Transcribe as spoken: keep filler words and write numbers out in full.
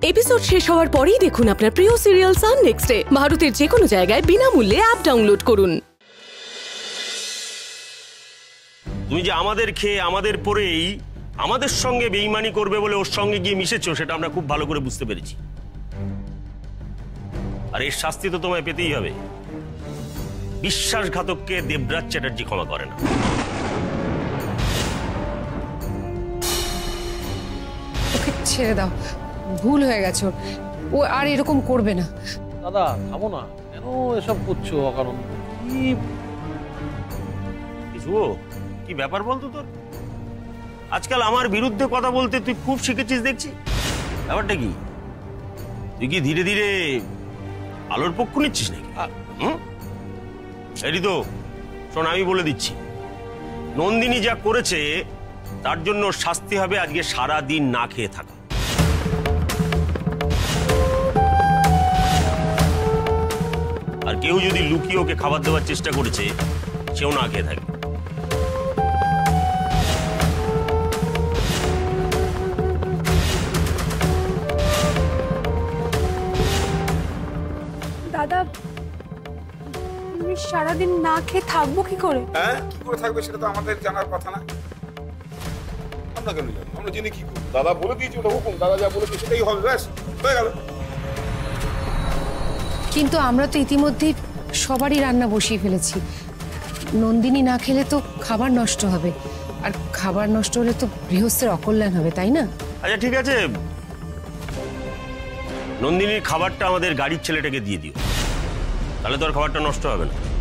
Episode শেষ হওয়ার পরেই দেখুন আপনার প্রিয় সিরিয়াল সান নেক্সটে ভারতের যে কোনো জায়গায় বিনামূল্যে অ্যাপ ডাউনলোড করুন। তুমি যে আমাদের খেয়ে আমাদের পরেই আমাদের সঙ্গে বেইমানি করবে বলে ওর সঙ্গে গিয়ে মিশেছো, সেটা আমরা খুব ভালো করে বুঝতে পেরেছি। আর এর শাস্তি তো তোমায় পেতেই হবে। বিশ্বাসঘাতককে দেবরাজ চ্যাটার্জি ক্ষমা করে না। ওকে ছেড়ে দাও, ভুল হয়ে গেছে, ও আর এরকম করবে না। দাদা থামো না, কেন এসব করছো অকারণ? কি কিছু কি ব্যাপার বলতো তোর? আজকাল আমার বিরুদ্ধে কথা বলতে তুই খুব শিখেছিস দেখছি। ব্যাপারটা কি? তুই কি ধীরে ধীরে আলোর পক্ষ নিচ্ছিস নাকি? হুম, এই তো শোন, আমি বলে দিচ্ছি, নন্দিনী যা করেছে তার জন্য শাস্তি হবে আজকে সারা দিন না খেয়ে থাকা। আর কেউ যদি লুকিয়ে ওকে খাবার দেওয়ার চেষ্টা করেছে, সেও না খেয়ে থাকে। দাদা, আমি সারাদিন না খেয়ে থাকবো কি করে? হ্যাঁ, কি করে থাকবে সেটা তো আমাদের জানার কথা না। আমরা কেন জানি? আমরা জেনে কি করব? দাদা বলে দিয়েছি, ওটা হুকুম, দাদা যা বলেছে সেটাই হবে, ব্যাস হয়ে গেল। কিন্তু আমরা তো ইতিমধ্যেই সবারই রান্না বসিয়ে ফেলেছি। নন্দিনী না খেলে তো খাবার নষ্ট হবে, আর খাবার নষ্ট হলে তো গৃহস্থের অকল্যাণ হবে, তাই না? আচ্ছা ঠিক আছে, নন্দিনীর খাবারটা আমাদের গাড়ির ছেলেটাকে দিয়ে দিও, তাহলে তোর খাবারটা নষ্ট হবে না।